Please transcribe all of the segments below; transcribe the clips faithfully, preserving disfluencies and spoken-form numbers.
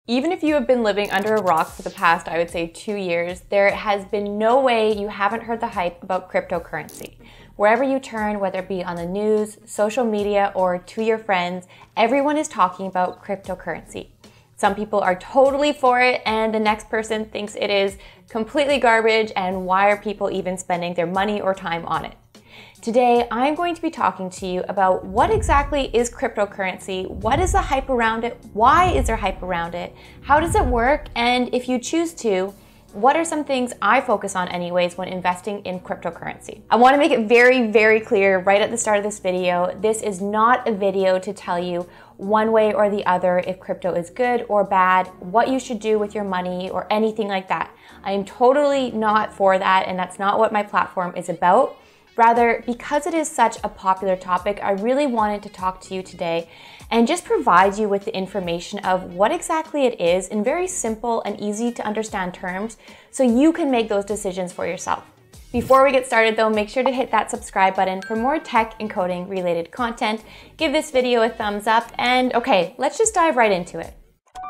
Even if you have been living under a rock for the past, I would say, two years, there has been no way you haven't heard the hype about cryptocurrency. Wherever you turn, whether it be on the news, social media, or to your friends, everyone is talking about cryptocurrency. Some people are totally for it, and the next person thinks it is completely garbage, and why are people even spending their money or time on it? Today, I'm going to be talking to you about what exactly is cryptocurrency, what is the hype around it, why is there hype around it, how does it work, and if you choose to, what are some things I focus on anyways when investing in cryptocurrency? I want to make it very, very clear right at the start of this video, this is not a video to tell you one way or the other if crypto is good or bad, what you should do with your money, or anything like that. I am totally not for that, and that's not what my platform is about. Rather, because it is such a popular topic, I really wanted to talk to you today and just provide you with the information of what exactly it is in very simple and easy to understand terms so you can make those decisions for yourself. Before we get started though, make sure to hit that subscribe button for more tech and coding related content. Give this video a thumbs up, and okay, let's just dive right into it.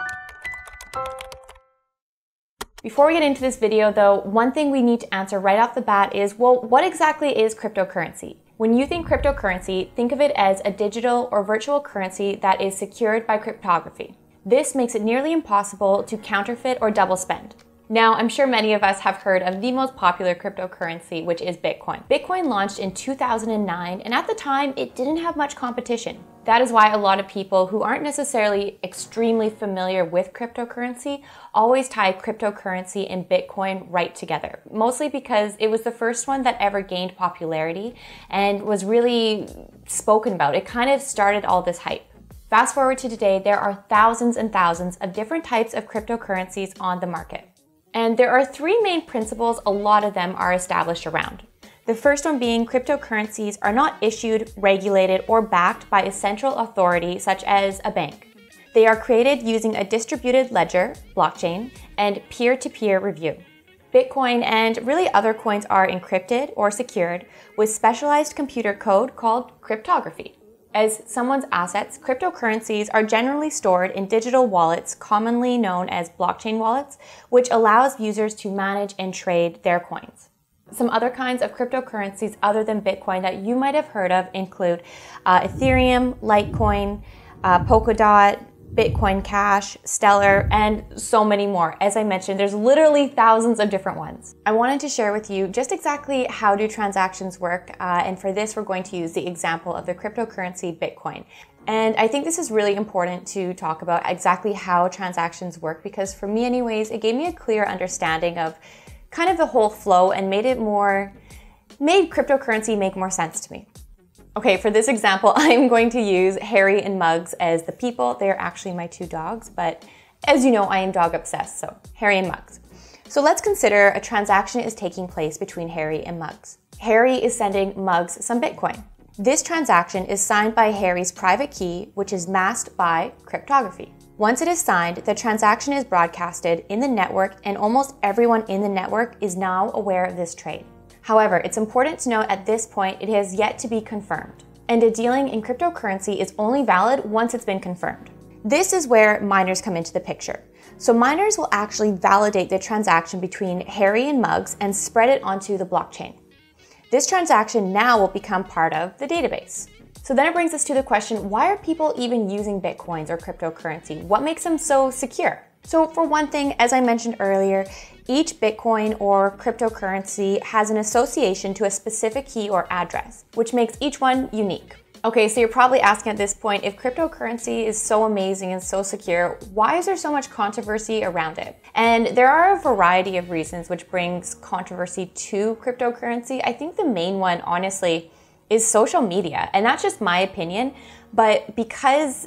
Before we get into this video though, one thing we need to answer right off the bat is, well, what exactly is cryptocurrency? When you think cryptocurrency, think of it as a digital or virtual currency that is secured by cryptography. This makes it nearly impossible to counterfeit or double spend. Now, I'm sure many of us have heard of the most popular cryptocurrency, which is Bitcoin. Bitcoin launched in two thousand nine, and at the time, it didn't have much competition. That is why a lot of people who aren't necessarily extremely familiar with cryptocurrency always tie cryptocurrency and Bitcoin right together, mostly because it was the first one that ever gained popularity and was really spoken about. It kind of started all this hype. Fast forward to today, there are thousands and thousands of different types of cryptocurrencies on the market. And there are three main principles a lot of them are established around. The first one being cryptocurrencies are not issued, regulated, or backed by a central authority such as a bank. They are created using a distributed ledger, blockchain, and peer-to-peer review. Bitcoin and really other coins are encrypted or secured with specialized computer code called cryptography. As someone's assets, cryptocurrencies are generally stored in digital wallets, commonly known as blockchain wallets, which allows users to manage and trade their coins. Some other kinds of cryptocurrencies other than Bitcoin that you might have heard of include uh, Ethereum, Litecoin, uh, Polkadot, Bitcoin Cash, Stellar, and so many more. As I mentioned, there's literally thousands of different ones. I wanted to share with you just exactly how do transactions work, uh, and for this we're going to use the example of the cryptocurrency Bitcoin. And I think this is really important to talk about exactly how transactions work, because for me anyways, it gave me a clear understanding of kind of the whole flow and made it more, made cryptocurrency make more sense to me. Okay, for this example, I'm going to use Harry and Muggs as the people. They're actually my two dogs, but as you know, I am dog obsessed, so Harry and Muggs. So let's consider a transaction is taking place between Harry and Muggs. Harry is sending Muggs some Bitcoin. This transaction is signed by Harry's private key, which is masked by cryptography. Once it is signed, the transaction is broadcasted in the network, and almost everyone in the network is now aware of this trade. However, it's important to note at this point it has yet to be confirmed, and a dealing in cryptocurrency is only valid once it's been confirmed. This is where miners come into the picture. So miners will actually validate the transaction between Harry and Muggs and spread it onto the blockchain. This transaction now will become part of the database. So then it brings us to the question, why are people even using Bitcoins or cryptocurrency? What makes them so secure? So for one thing, as I mentioned earlier, each Bitcoin or cryptocurrency has an association to a specific key or address, which makes each one unique. Okay, so you're probably asking at this point, if cryptocurrency is so amazing and so secure, why is there so much controversy around it? And there are a variety of reasons which brings controversy to cryptocurrency. I think the main one, honestly, is social media. And that's just my opinion, but because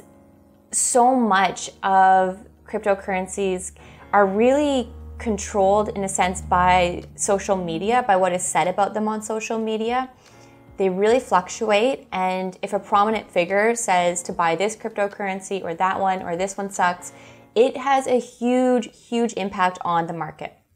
so much of cryptocurrencies are really controlled in a sense by social media, by what is said about them on social media, they really fluctuate. And if a prominent figure says to buy this cryptocurrency or that one or this one sucks, it has a huge, huge impact on the market.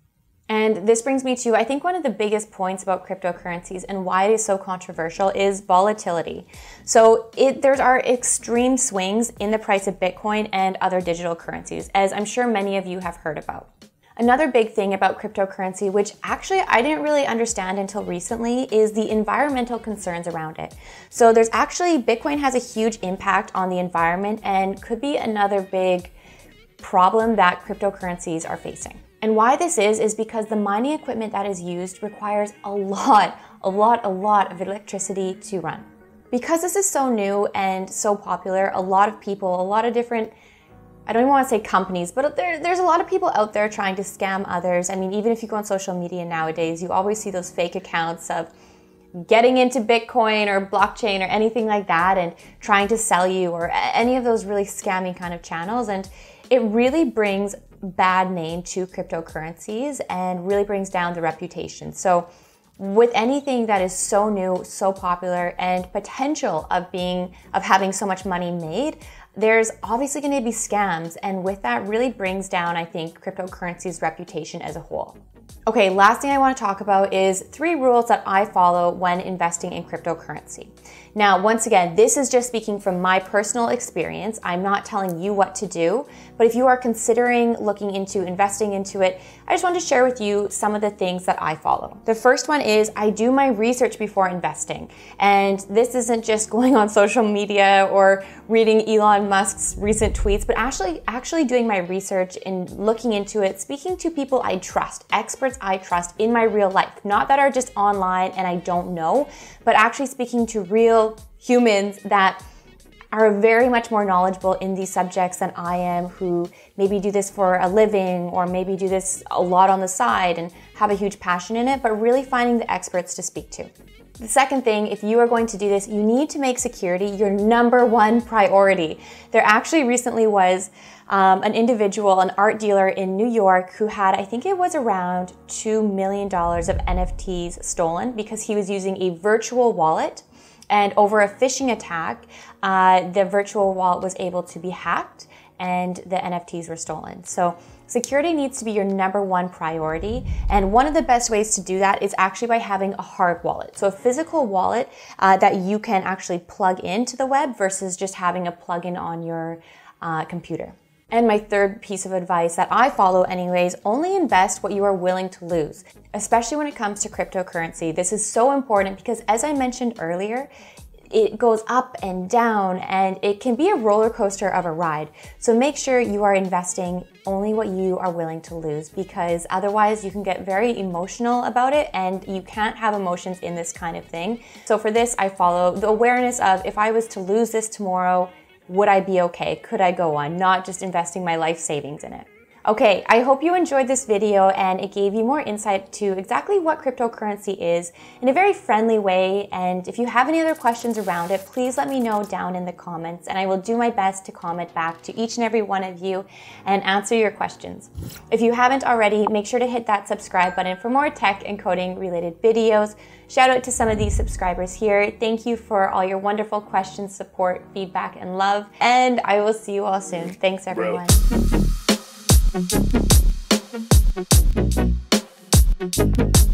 And this brings me to, I think, one of the biggest points about cryptocurrencies and why it is so controversial is volatility. So it, there are extreme swings in the price of Bitcoin and other digital currencies, as I'm sure many of you have heard about. Another big thing about cryptocurrency, which actually I didn't really understand until recently, is the environmental concerns around it. So there's actually, Bitcoin has a huge impact on the environment and could be another big problem that cryptocurrencies are facing. And why this is, is because the mining equipment that is used requires a lot, a lot, a lot of electricity to run. Because this is so new and so popular, a lot of people, a lot of different, I don't even want to say companies, but there, there's a lot of people out there trying to scam others. I mean, even if you go on social media nowadays, you always see those fake accounts of getting into Bitcoin or blockchain or anything like that and trying to sell you, or any of those really scammy kind of channels. And it really brings bad name to cryptocurrencies and really brings down the reputation. So with anything that is so new, so popular, and potential of being, of having so much money made, there's obviously going to be scams, and with that really brings down, I think, cryptocurrency's reputation as a whole. Okay, last thing I want to talk about is three rules that I follow when investing in cryptocurrency. Now, once again, this is just speaking from my personal experience. I'm not telling you what to do, but if you are considering looking into investing into it, I just wanted to share with you some of the things that I follow. The first one is I do my research before investing. And this isn't just going on social media or reading Elon Musk's recent tweets, but actually, actually doing my research and looking into it, speaking to people I trust, experts I trust in my real life, not that are just online and I don't know, but actually speaking to real humans that are very much more knowledgeable in these subjects than I am, who maybe do this for a living or maybe do this a lot on the side and have a huge passion in it, but really finding the experts to speak to. The second thing, if you are going to do this, you need to make security your number one priority. There actually recently was um, an individual, an art dealer in New York, who had, I think it was around two million dollars of N F Ts stolen because he was using a virtual wallet. And over a phishing attack, uh, the virtual wallet was able to be hacked and the N F Ts were stolen. So security needs to be your number one priority. And one of the best ways to do that is actually by having a hard wallet. So a physical wallet uh, that you can actually plug into the web versus just having a plugin on your uh, computer. And my third piece of advice that I follow anyways, only invest what you are willing to lose, especially when it comes to cryptocurrency. This is so important because, as I mentioned earlier, it goes up and down and it can be a roller coaster of a ride. So make sure you are investing only what you are willing to lose, because otherwise you can get very emotional about it and you can't have emotions in this kind of thing. So for this, I follow the awareness of, if I was to lose this tomorrow, would I be okay? Could I go on? Not just investing my life savings in it. Okay, I hope you enjoyed this video and it gave you more insight to exactly what cryptocurrency is in a very friendly way. And if you have any other questions around it, please let me know down in the comments and I will do my best to comment back to each and every one of you and answer your questions. If you haven't already, make sure to hit that subscribe button for more tech and coding related videos. Shout out to some of these subscribers here. Thank you for all your wonderful questions, support, feedback, and love. And I will see you all soon. Thanks, everyone. Thank you.